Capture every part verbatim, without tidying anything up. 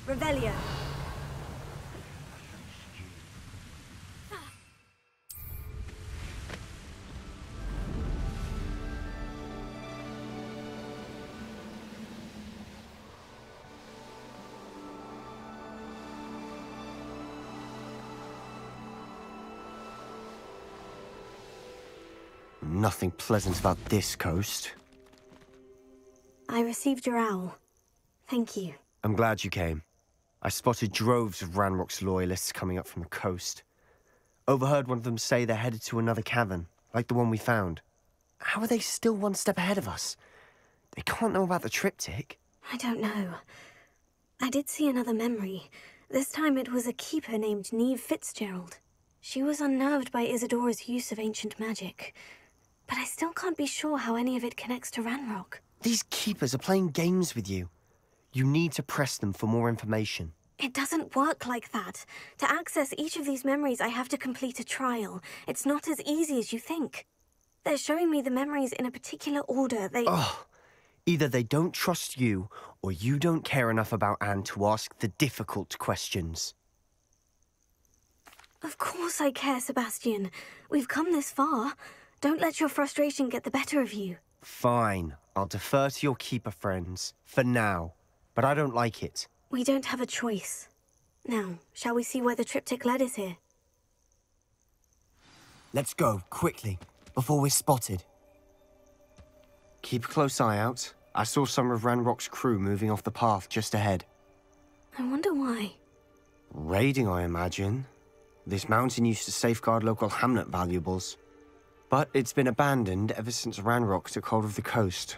Revelio. Nothing pleasant about this coast. I received your owl. Thank you. I'm glad you came. I spotted droves of Ranrock's loyalists coming up from the coast. Overheard one of them say they're headed to another cavern, like the one we found. How are they still one step ahead of us? They can't know about the triptych. I don't know. I did see another memory. This time it was a keeper named Neve Fitzgerald. She was unnerved by Isidora's use of ancient magic. But I still can't be sure how any of it connects to Ranrock. These keepers are playing games with you. You need to press them for more information. It doesn't work like that. To access each of these memories, I have to complete a trial. It's not as easy as you think. They're showing me the memories in a particular order. They... Oh, either they don't trust you, or you don't care enough about Anne to ask the difficult questions. Of course I care, Sebastian. We've come this far. Don't let your frustration get the better of you. Fine. I'll defer to your keeper friends, for now. But I don't like it. We don't have a choice. Now, shall we see where the triptych led us here? Let's go, quickly, before we're spotted. Keep a close eye out. I saw some of Ranrock's crew moving off the path just ahead. I wonder why. Raiding, I imagine. This mountain used to safeguard local hamlet valuables. But it's been abandoned ever since Ranrock took hold of the coast.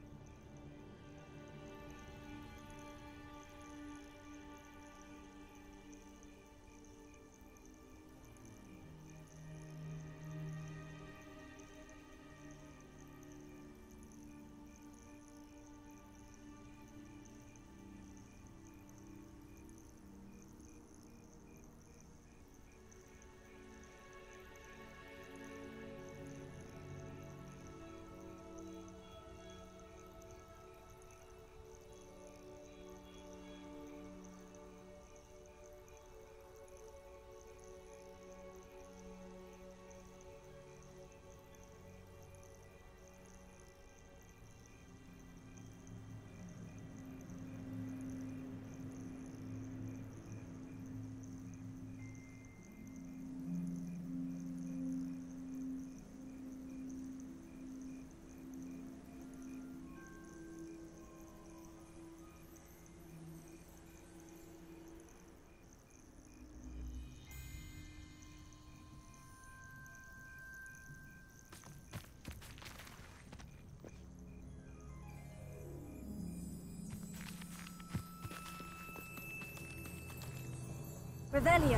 Revelio.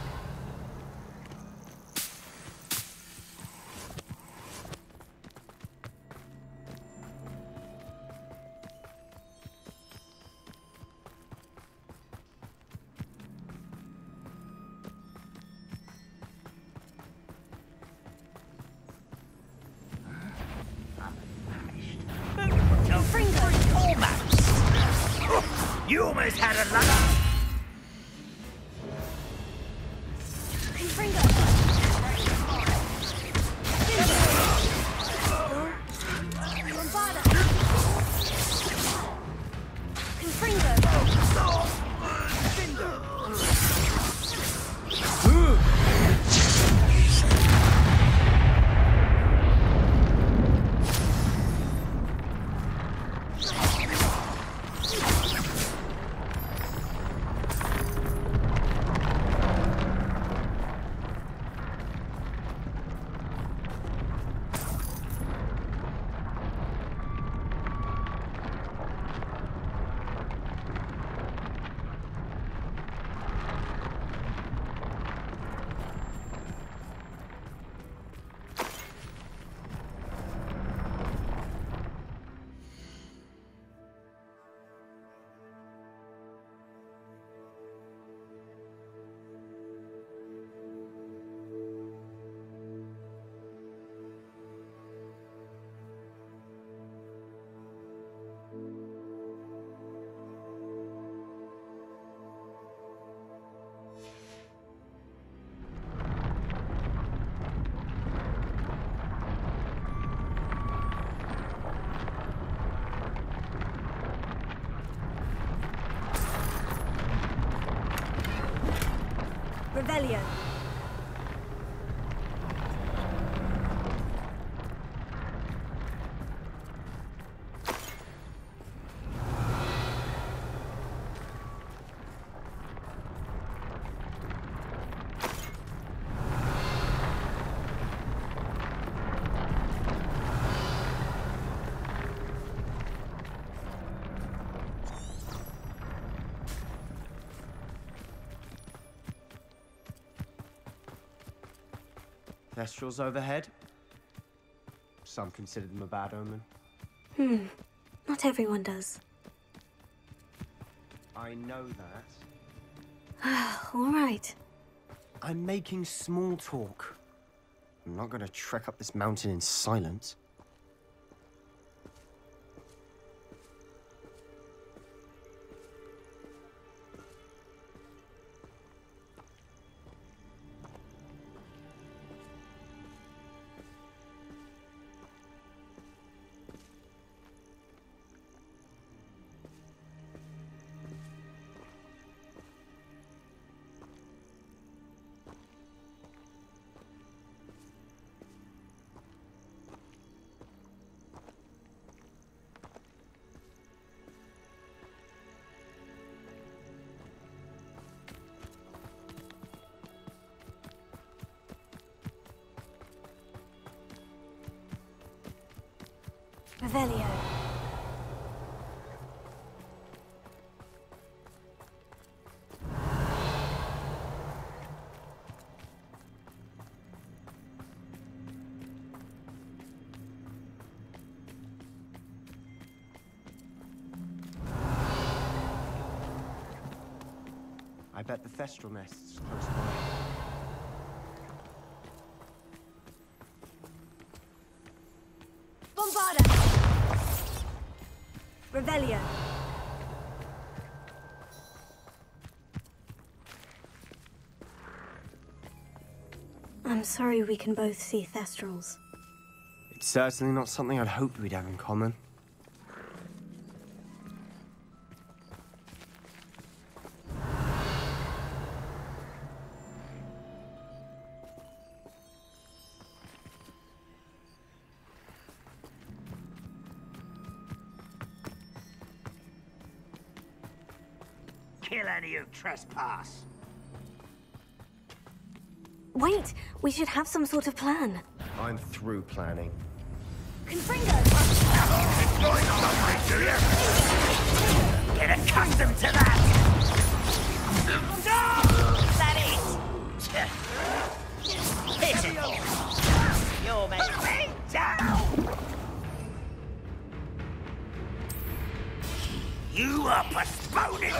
You almost had another. Revelio. Thestrals overhead. Some consider them a bad omen. Hmm. Not everyone does. I know that. All right. I'm making small talk. I'm not gonna trek up this mountain in silence. Revelio. I bet the Thestral nest's close by. Revelio. I'm sorry we can both see Thestrals. It's certainly not something I'd hoped we'd have in common. Kill any who trespass. Wait! We should have some sort of plan. I'm through planning. Confringo! Enjoy suffering, do you? Get accustomed to that! No! Is that it? Pitiful! You're me down! You are postponing!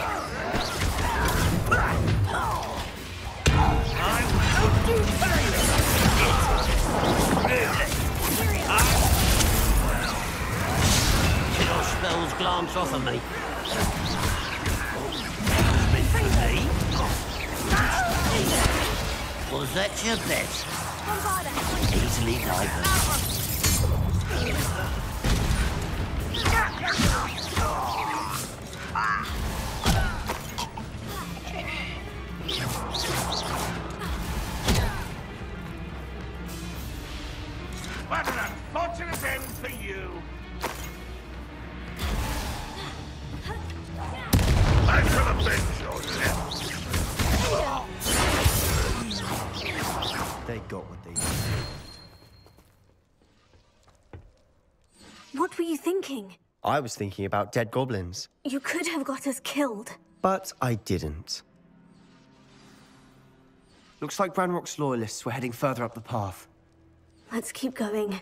I will do Really? Your spells glance off of me. Me? Was that your bet? Easily diverted. What an unfortunate end for you! I shall avenge your death! They got what they needed. What were you thinking? I was thinking about dead goblins. You could have got us killed. But I didn't. Looks like Ranrock's loyalists were heading further up the path. Let's keep going.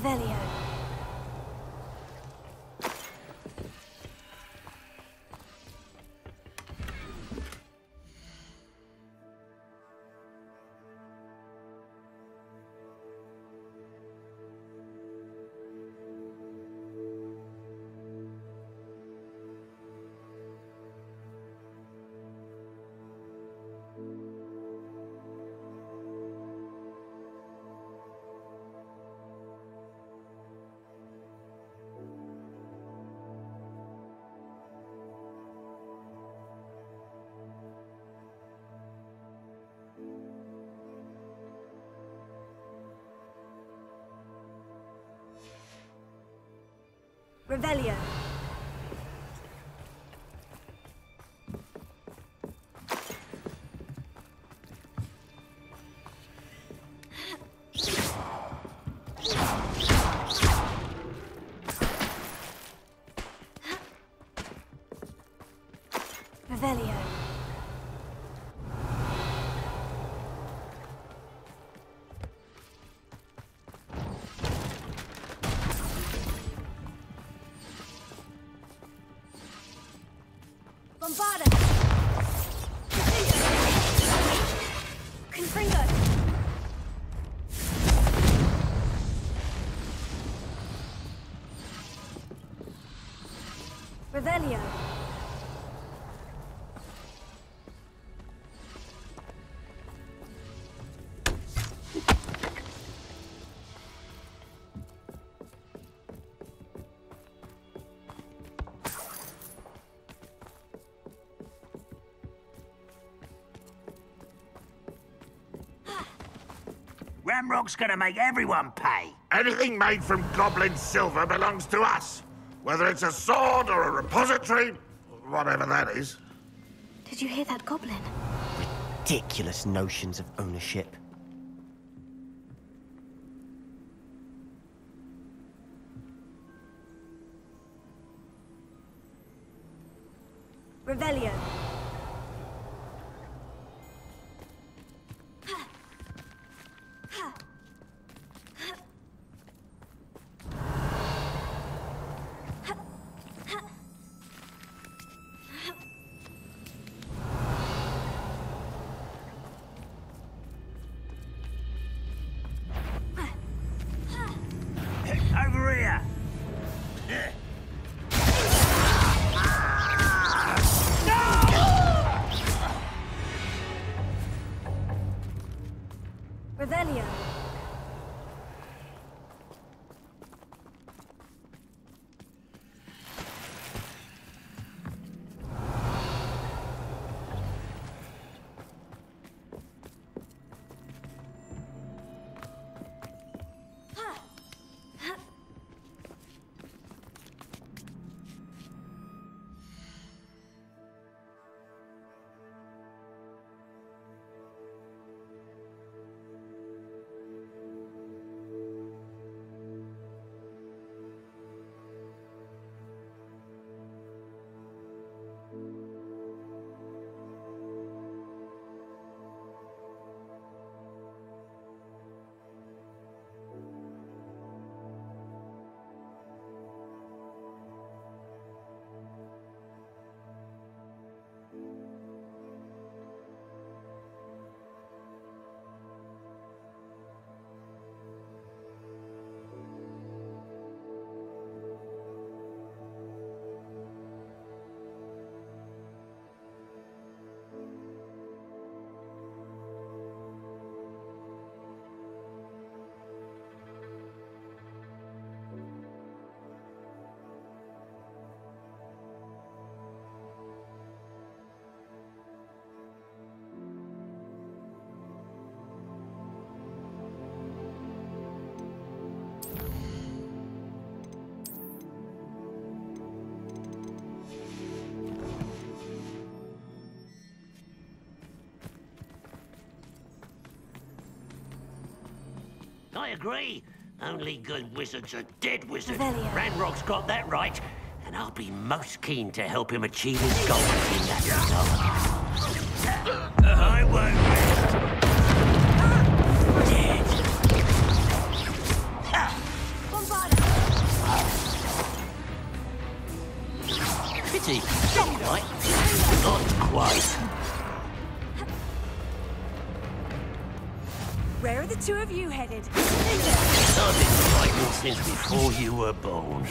Revelio. Revelio. Revelio. Bombarda! Confringo! Revelio! Ranrock's gonna make everyone pay. Anything made from goblin silver belongs to us. Whether it's a sword or a repository, whatever that is. Did you hear that goblin? Ridiculous notions of ownership. Revelio. Over here! Revelio. I agree. Only good wizards are dead wizards. Revelio. Ranrock's got that right, and I'll be most keen to help him achieve his goals in that regard. I won't rest. Dead. city. Not quite. Not quite. Where are the two of you headed? I've been fighting since before you were born.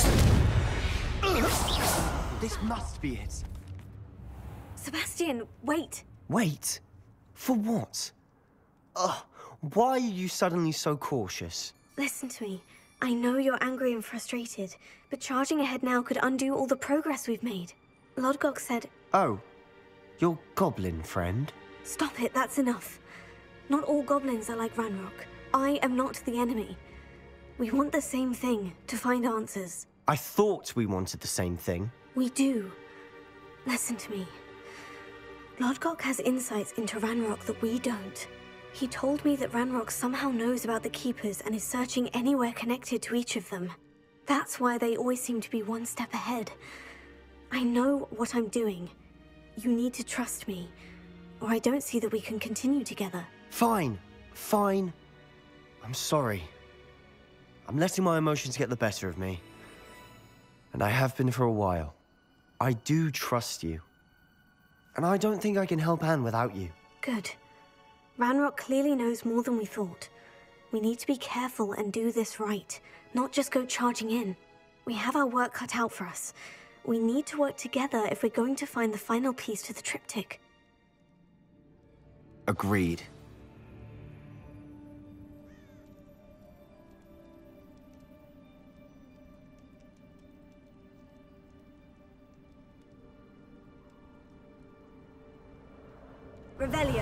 This must be it. Sebastian, wait. Wait? For what? Ugh, why are you suddenly so cautious? Listen to me. I know you're angry and frustrated, but charging ahead now could undo all the progress we've made. Lodgok said... Oh, your goblin friend? Stop it, that's enough. Not all goblins are like Ranrock. I am not the enemy. We want the same thing, to find answers. I thought we wanted the same thing. We do. Listen to me. Lodgok has insights into Ranrock that we don't. He told me that Ranrock somehow knows about the Keepers and is searching anywhere connected to each of them. That's why they always seem to be one step ahead. I know what I'm doing. You need to trust me, or I don't see that we can continue together. Fine, fine. I'm sorry. I'm letting my emotions get the better of me. And I have been for a while. I do trust you. And I don't think I can help Anne without you. Good. Ranrock clearly knows more than we thought. We need to be careful and do this right, not just go charging in. We have our work cut out for us. We need to work together if we're going to find the final piece to the triptych. Agreed. Revelio.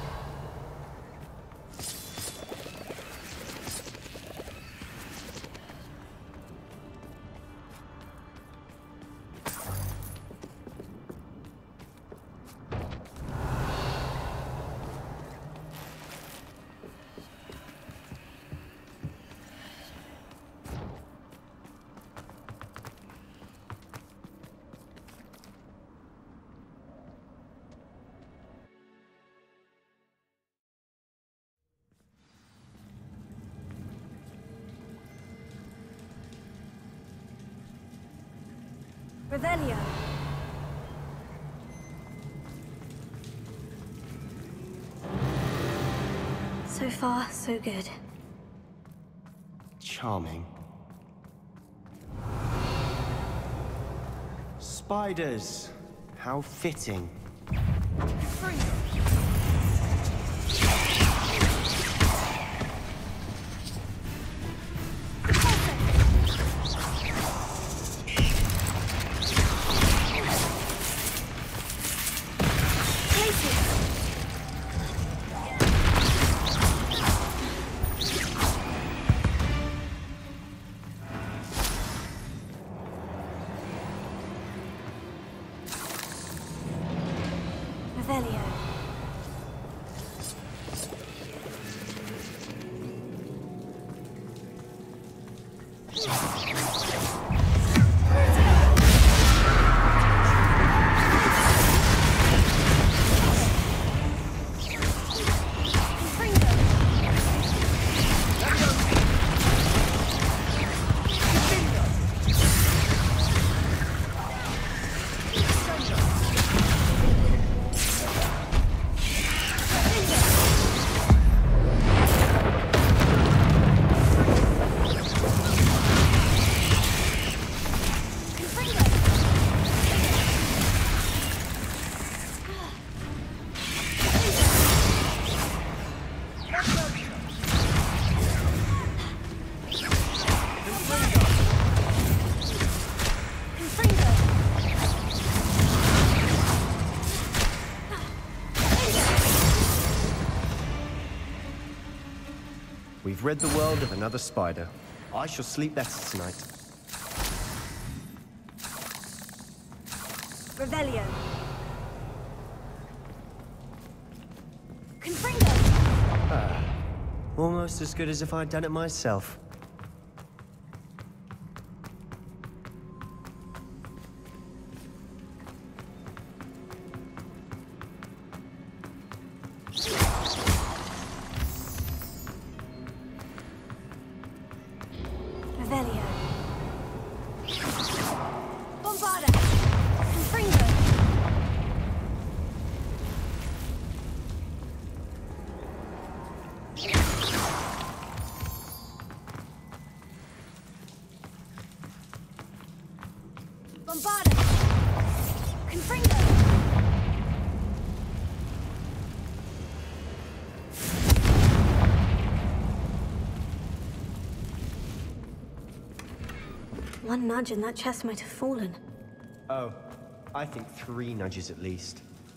Revelio. So far, so good. Charming. Spiders. How fitting. Revelio. We've rid the world of another spider. I shall sleep better tonight. Revelio. Ah, almost as good as if I'd done it myself. Bombarda. One nudge and that chest might have fallen. Oh, I think three nudges at least.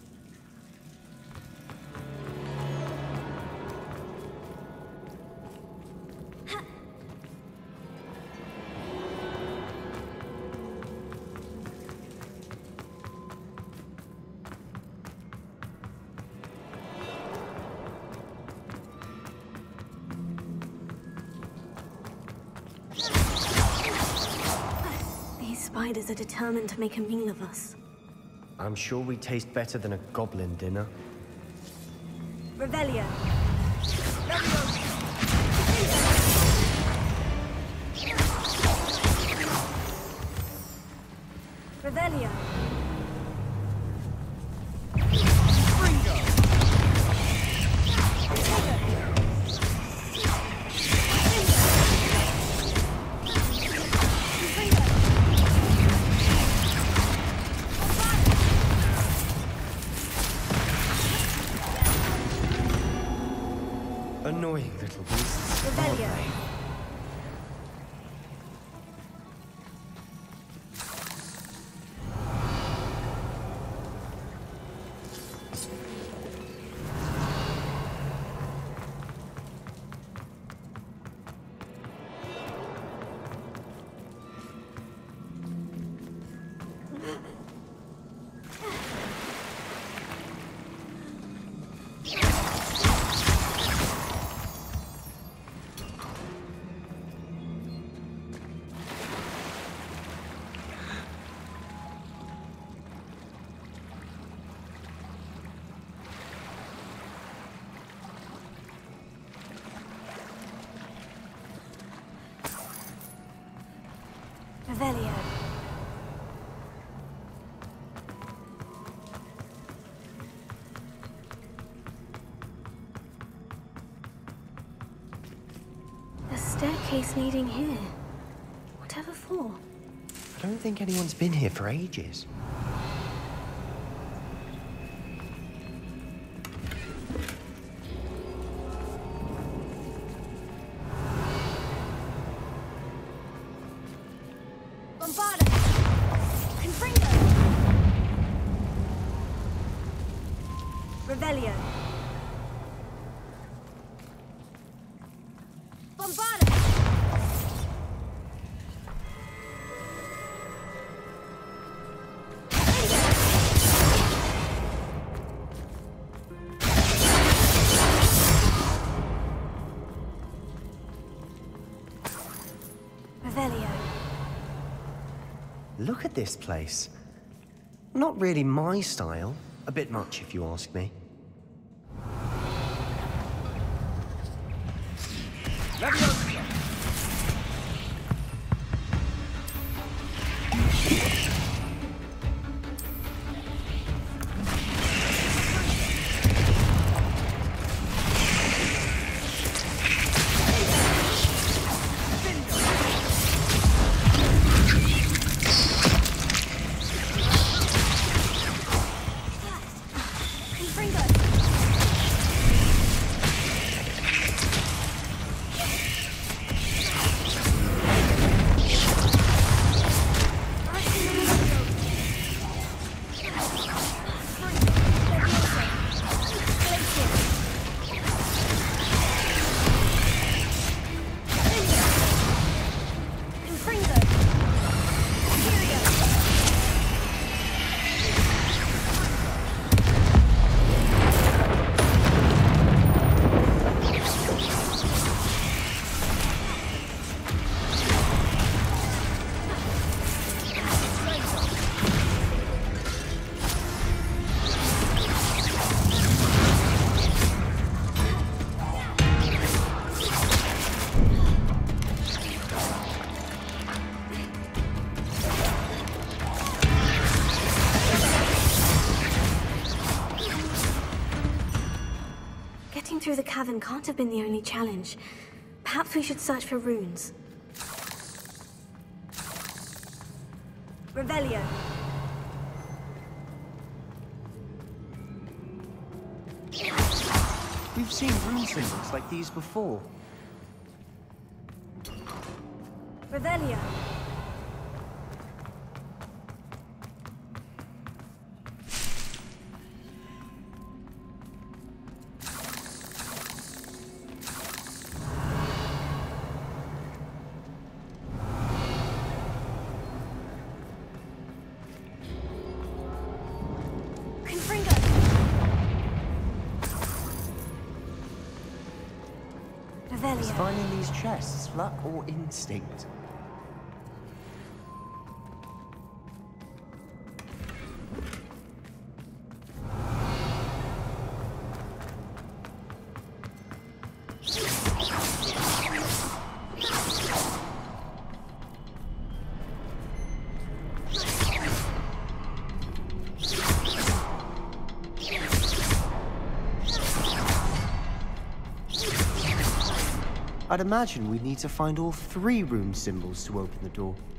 Spiders are determined to make a meal of us. I'm sure we taste better than a goblin dinner. Revelio. Revelio. Annoying little beasts. Revelio. Revelio. A staircase leading here. Whatever for? I don't think anyone's been here for ages. Bombarda. Confringo. Revelio. Bombarda. Revelio. Look at this place. Not really my style. A bit much, if you ask me. Getting through the cavern can't have been the only challenge. Perhaps we should search for runes. Revelio. We've seen rune symbols like these before. Revelio. Is finding these chests luck or instinct? I'd imagine we'd need to find all three rune symbols to open the door.